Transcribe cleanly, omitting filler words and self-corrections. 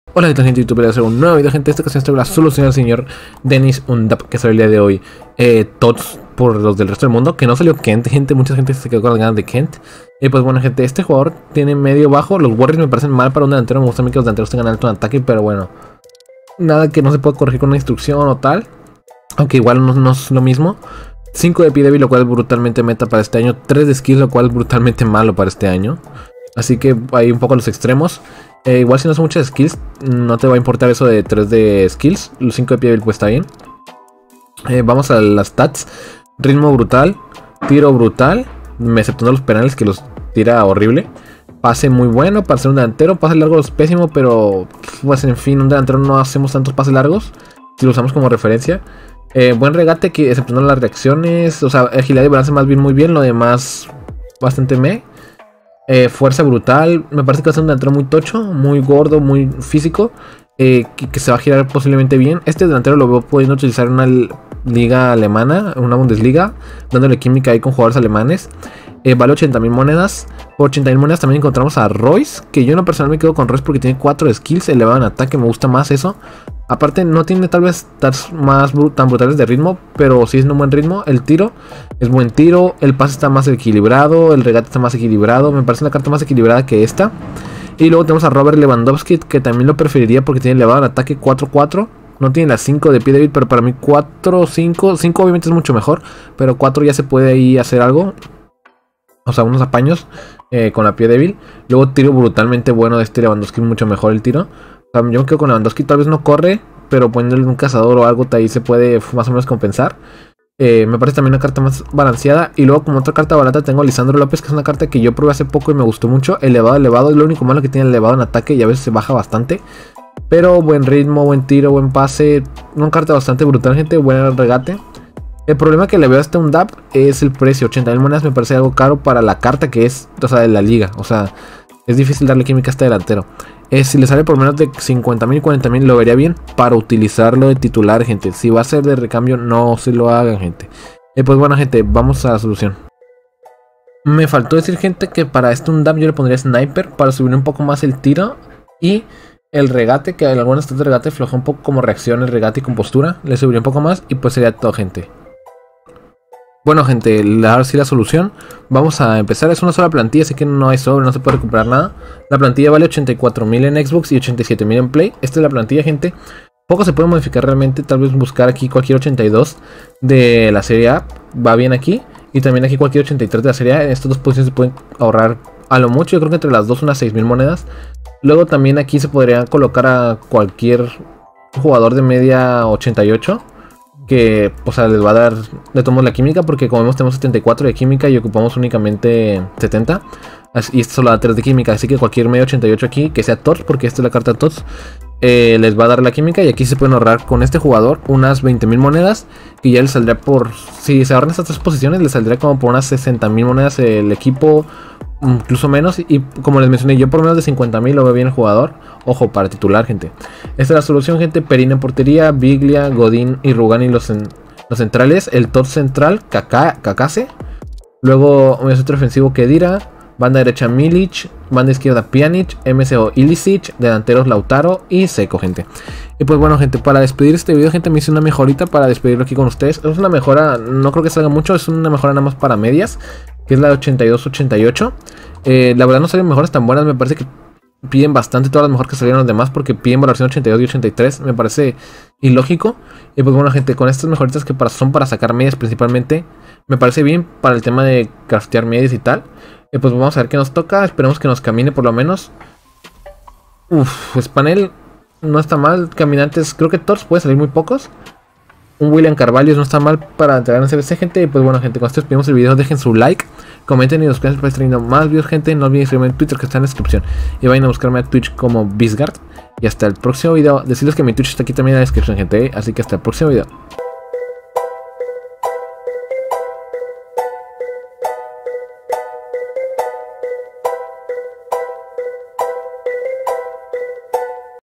Hola, ¿qué tal, gente de YouTube? Voy a hacer un nuevo video, gente. Esta ocasión estoy la solución al señor Dennis Undapp, que salió el día de hoy. Tots por los del resto del mundo, que no salió Kent, gente. Mucha gente se quedó con las ganas de Kent. Pues bueno, gente, este jugador tiene medio bajo. Los Warriors me parecen mal para un delantero. Me gusta a mí que los delanteros tengan alto en ataque, pero bueno, nada que no se pueda corregir con una instrucción o tal. Aunque igual no es lo mismo. 5 de pie débil, lo cual es brutalmente meta para este año. 3 de skills, lo cual es brutalmente malo para este año. Así que hay un poco los extremos. Igual si no son muchas skills, no te va a importar eso de 3 de skills. Los 5 de pie débil pues está bien. Vamos a las stats. Ritmo brutal, tiro brutal, exceptuando los penales que los tira horrible. Pase muy bueno para ser un delantero. Pase largo es pésimo, pero pues en fin, un delantero no hacemos tantos pases largos si lo usamos como referencia. Buen regate, que exceptuando las reacciones, o sea, agilidad y balance más bien muy bien. Lo demás bastante fuerza brutal, me parece que va a ser un delantero muy tocho, muy gordo, muy físico, que se va a girar posiblemente bien. Este delantero lo veo pudiendo utilizar en una liga alemana, una Bundesliga, dándole química ahí con jugadores alemanes. Vale 80.000 monedas. Por 80.000 monedas también encontramos a Royce, que yo en lo personal me quedo con Royce porque tiene 4 skills, elevado en ataque, me gusta más eso. Aparte no tiene tal vez stats más tan brutales de ritmo, pero sí es un buen ritmo. El tiro es buen tiro, el pase está más equilibrado, el regate está más equilibrado. Me parece una carta más equilibrada que esta. Y luego tenemos a Robert Lewandowski, que también lo preferiría porque tiene elevado en ataque 4-4. No tiene las 5 de pie débil, pero para mí 4-5. 5 obviamente es mucho mejor, pero 4 ya se puede ahí hacer algo. O sea, unos apaños con la pie débil. Luego tiro brutalmente bueno de este Lewandowski, mucho mejor el tiro. Yo me quedo con Lewandowski, tal vez no corre, pero poniéndole un cazador o algo ahí se puede más o menos compensar. Me parece también una carta más balanceada. Y luego como otra carta barata tengo a Lisandro López, que es una carta que yo probé hace poco y me gustó mucho. Elevado, es lo único malo que tiene elevado en ataque y a veces se baja bastante. Pero buen ritmo, buen tiro, buen pase. Una carta bastante brutal, gente, buen regate. El problema que le veo a este Undapp es el precio. 80.000 monedas me parece algo caro para la carta que es, o sea, de la liga. O sea, es difícil darle química a este delantero. Si le sale por menos de 50.000, 40.000 lo vería bien para utilizarlo de titular, gente. Si va a ser de recambio, no se lo hagan, gente. Pues bueno, gente, vamos a la solución. Me faltó decir, gente, que para este Undapp yo le pondría Sniper para subir un poco más el tiro. Y el regate, que algunas stats de regate floja un poco como reacción, el regate y compostura. Le subiría un poco más y pues sería todo, gente. Bueno, gente, ahora sí la solución. Vamos a empezar, es una sola plantilla, así que no hay sobre, no se puede recuperar nada. La plantilla vale 84.000 en Xbox y 87.000 en Play. Esta es la plantilla, gente. Poco se puede modificar realmente, tal vez buscar aquí cualquier 82 de la serie A, va bien aquí. Y también aquí cualquier 83 de la serie A, en estas dos posiciones se pueden ahorrar a lo mucho, yo creo que entre las dos unas 6.000 monedas. Luego también aquí se podría colocar a cualquier jugador de media 88. Que, o sea, les va a dar de todos la química, porque como vemos tenemos 74 de química y ocupamos únicamente 70. Y esto solo da 3 de química, así que cualquier medio 88 aquí, que sea TOTS, porque esta es la carta TOTS, les va a dar la química. Y aquí se pueden ahorrar con este jugador unas 20.000 monedas, que ya les saldrá por, si se ahorran estas 3 posiciones, les saldrá como por unas 60.000 monedas el equipo, incluso menos. Y como les mencioné, yo por menos de 50.000 lo veo bien el jugador. Ojo, para titular, gente. Esta es la solución, gente. Perín en portería, Biglia, Godín y Rugani los centrales. El top central, Kakase. Luego un centro ofensivo, Kedira. Banda derecha, Milic. Banda izquierda, Pjanic. MSO, Ilicic. Delanteros, Lautaro y Seco, gente. Y pues bueno, gente, para despedir este video, gente, me hice una mejorita para despedirlo aquí con ustedes. Es una mejora, no creo que salga mucho, es una mejora nada más para medias, que es la de 82-88. La verdad no salen mejoras tan buenas, me parece que piden bastante todas las mejores que salieron los demás, porque piden valoración 82 y 83, me parece ilógico. Y pues bueno, gente, con estas mejoritas que son para sacar medias principalmente, me parece bien para el tema de craftear medias y tal. Pues vamos a ver qué nos toca, esperemos que nos camine por lo menos. Spanel no está mal, caminantes, creo que Tors puede salir muy pocos. Un William Carvalho no está mal para entregar en CBC, gente. Y pues bueno, gente, con esto despedimos el video. Dejen su like, comenten y suscríbanse para estar trayendo más videos, gente. No olviden seguirme en Twitter, que está en la descripción. Y vayan a buscarme a Twitch como Bisgard. Y hasta el próximo video. Decirles que mi Twitch está aquí también en la descripción, gente. Así que hasta el próximo video.